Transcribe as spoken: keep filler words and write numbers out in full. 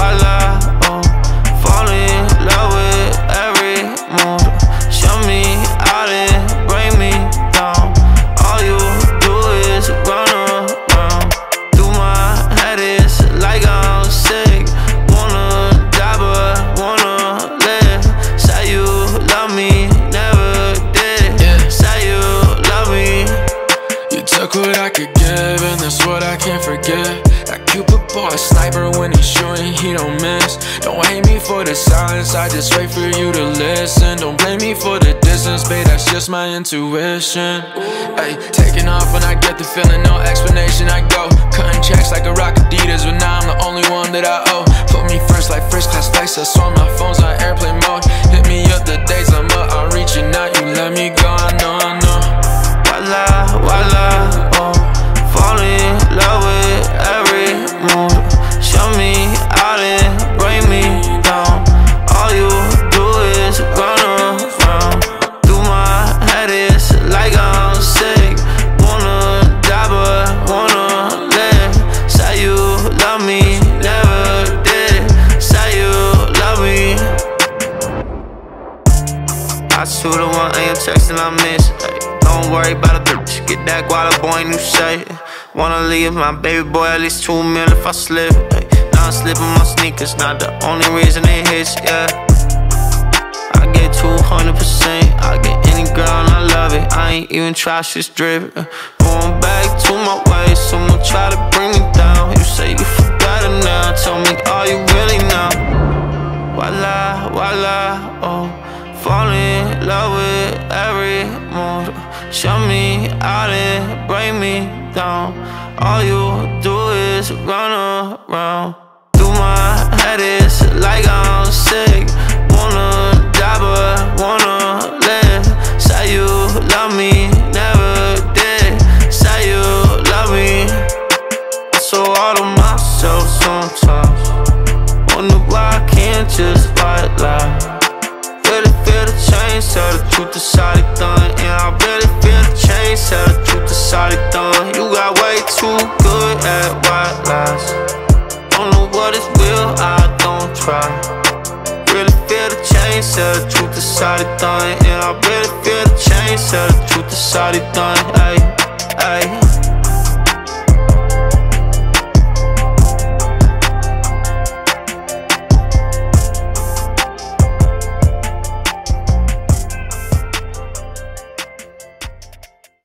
voila, oh. Fall in love with every move. Show me out and bring me down. All you do is run around. Through my head is like I'm sick. Wanna die but wanna live. Say you love me, never did. Yeah. Say you love me. You took what I could give, and that's what I can't forget. That Cupid boy, a sniper, when he's shooting, he don't miss. Don't hate me for the silence, I just wait for you to listen. Don't blame me for the distance, babe, that's just my intuition. Ay, taking off when I get the feeling, no explanation, I go. Cutting checks like a rock Adidas, but now I'm the only one that I owe. Put me first like first class flights, that's why my phone's on airplane mode. Hit me up the days I'm up, I'm reaching out, you let me go, I know, I know. Voila, voila, oh. Fall in love with every move. Show me out and bring me down. All you do is run around. Through my head is like I'm sick. Wanna die but wanna live. Say you love me, never did. Say you love me. I two to one A M texting I miss. Ay, don't worry about a bitch. Get that guala boy, you say. Wanna leave my baby boy at least two mil if I slip. Ay, now I'm slipping my sneakers, not the only reason it hits, yeah. I get two hundred percent, I get any girl and I love it. I ain't even try, shit's drip. Going back to my ways, someone try to bring me down. You say you forgot it now, tell me all you really know. Voila, voila, oh. Fall in love with every move. Show me out and bring me down. All you do is run around. Through my head is like I'm sick. Wanna die but wanna live. Say you love me, never did. Say you love me. I so hard on myself sometimes. Wonder why I can't just white lie. Really feel the change, tell the truth, that's how they done. And I really feel the change, tell the truth, that's how they done. You got way too good at white lies. Don't know what is real, I don't try. Really feel the change, tell the truth, that's how they done. And I really feel the change, tell the truth, that's how they done. Ay, ay.